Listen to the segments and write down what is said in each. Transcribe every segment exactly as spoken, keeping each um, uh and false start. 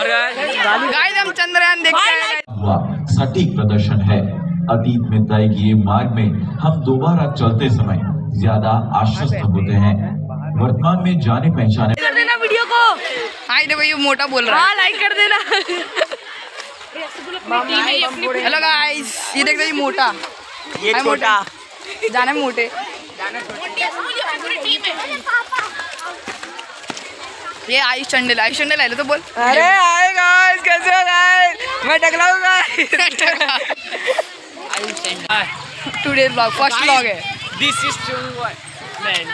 और गाइस हम चंद्रयान देखते हैं। सटीक प्रदर्शन है। अतीत में तय किए मार्ग में हम दोबारा चलते समय ज्यादा आश्वस्त होते हैं। वर्तमान में जाने पहचाने कर देना वीडियो को। हाँ देखो ये मोटा बोल रहा है। हाँ लाइक कर देना। हेलो गाइस ये देखो ये मोटा ये छोटा जाने मोटे ये आयुष चंडेल आयुष चंडेल आए तो बोल। अरे आए गाइस कैसे हो गाइस मैं टकलाऊंगा। टुडे व्लॉग फर्स्ट व्लॉग है। दिस इज मैन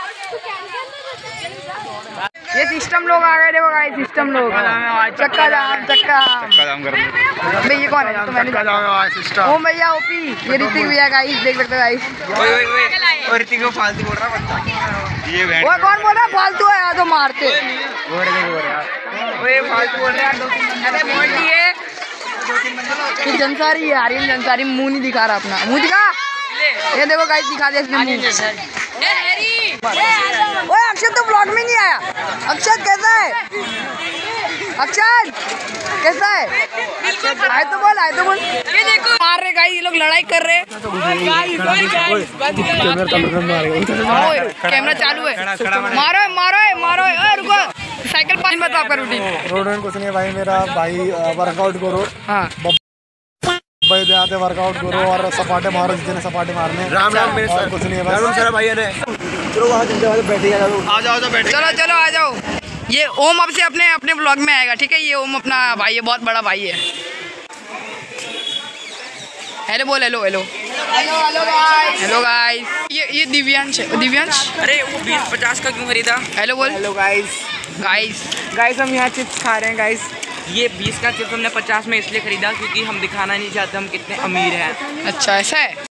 ये सिस्टम लोग आ गए देखो गाइस सिस्टम लोग चक्का जाम चक्का जाम कर भाई ये कौन है तो मैंने सिस्टम ओ भैया ओपी ये ऋतिक भैया गाइस देख सकते हो गाइस। ओए ओए ओए और ऋतिक को फालतू बोल रहा बच्चा। ये बैंड वो कौन बोल रहा है फालतू है तो मारते बोल रहे बोल रहा ओए फालतू बोल रहा है। अरे मोटी है ये जंसारी है आर्यन जंसारी मुंह नहीं दिखा रहा अपना मुंह दिखा। ये देखो गाइस दिखा दिया इसने मुंह। ओए अक्षत तो ब्लॉग में नहीं आया। अक्षत कैसा है अक्षत कैसा है आए तो बोल आए तो बोल। ये देखो मार रहे गाइस ये लोग लड़ाई कर रहे हैं। कैमरा चालू है मारो मारो मारो रुको साइकिल पानी बताओ आपका रूटीन। रोड में कुछ नहीं भाई मेरा भाई वर्कआउट करो। हाँ भाई दे आते वर्कआउट करो और सपाटे मारो जितने सपाटे मारने। राम राम मेरे सर कुछ नहीं है बस सर भाई ने चलो वहाँ चलते बैठे आ जाओ आ जाओ बैठे चलो चलो आ जाओ। ये ओम अब से अपने अपने ब्लॉग में आएगा ठीक है। ये ओम अपना भाई है बहुत बड़ा भाई है। हेलो बोल hello hello hello hello guys hello guys ये ये दिव्यांश है दिव्यांश। अरे वो बीस पचास का क्यों खरीदा। हेलो बोल हेलो गाइस गाइस गाइस हम यहाँ चिप्स खा रहे हैं गाइस। ये बीस का चिप्स हमने पचास में इसलिए खरीदा क्योंकि हम दिखाना नहीं चाहते हम कितने अमीर हैं। अच्छा ऐसा है।